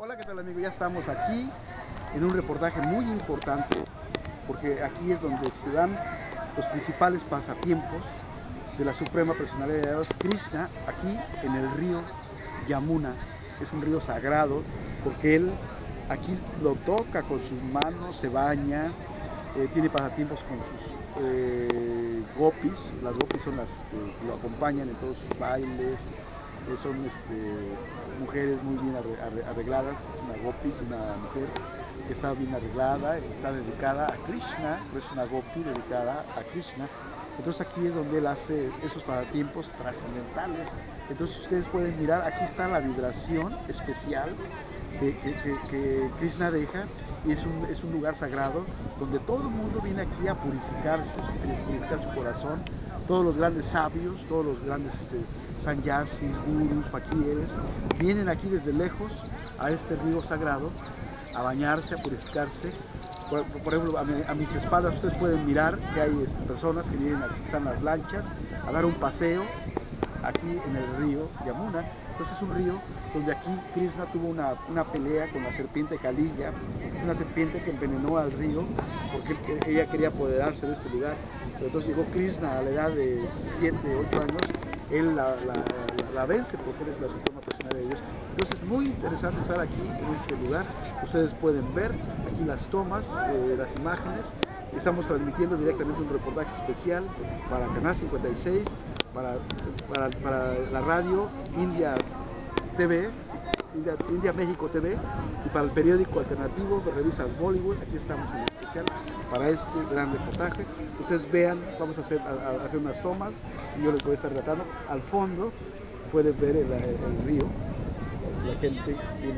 Hola, ¿qué tal, amigo? Ya estamos aquí en un reportaje muy importante porque aquí es donde se dan los principales pasatiempos de la Suprema Personalidad de Dios, Krishna, aquí en el río Yamuna. Es un río sagrado porque él aquí lo toca con sus manos, se baña, tiene pasatiempos con sus gopis. Las gopis son las que lo acompañan en todos sus bailes. Son mujeres muy bien arregladas. Es una gopi, una mujer que está bien arreglada, está dedicada a Krishna, es una gopi dedicada a Krishna. Entonces aquí es donde él hace esos pasatiempos trascendentales. Entonces ustedes pueden mirar, aquí está la vibración especial que Krishna deja, y es un lugar sagrado donde todo el mundo viene aquí a purificarse, a purificar su corazón. Todos los grandes sabios, todos los grandes sannyasis, gurus, faquires, vienen aquí desde lejos a este río sagrado a bañarse, a purificarse. Por ejemplo, a mis espaldas ustedes pueden mirar que hay personas que vienen, aquí están las lanchas, a dar un paseo aquí en el río Yamuna. Entonces es un río donde aquí Krishna tuvo una pelea con la serpiente Kalilla, una serpiente que envenenó al río porque ella quería apoderarse de este lugar. Pero entonces llegó Krishna a la edad de 7, 8 años, él la vence porque él es la Suprema Personalidad de Dios. Entonces es muy interesante estar aquí en este lugar. Ustedes pueden ver aquí las tomas, las imágenes. Estamos transmitiendo directamente un reportaje especial para Canal 56, para la radio India TV, India México TV, y para el periódico alternativo de revistas Bollywood. Aquí estamos en especial para este gran reportaje. Ustedes vean, vamos a hacer unas tomas y yo les voy a estar relatando. Al fondo pueden ver el río. La gente viene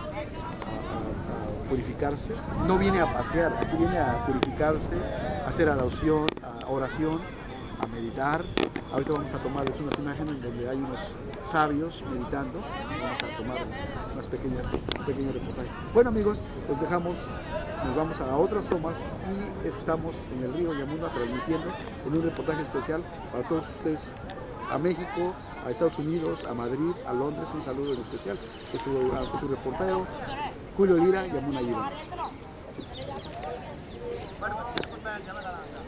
a purificarse, no viene a pasear, aquí viene a purificarse, a hacer oración, a meditar. Ahorita vamos a tomarles unas imágenes donde hay unos sabios meditando. Vamos a tomar unas pequeños reportajes. Bueno, amigos, los dejamos, nos vamos a otras tomas y estamos en el río Yamuna transmitiendo en un reportaje especial para todos ustedes, a México, a Estados Unidos, a Madrid, a Londres. Un saludo en especial a su reportero Julio Lira, Yamuna Lira.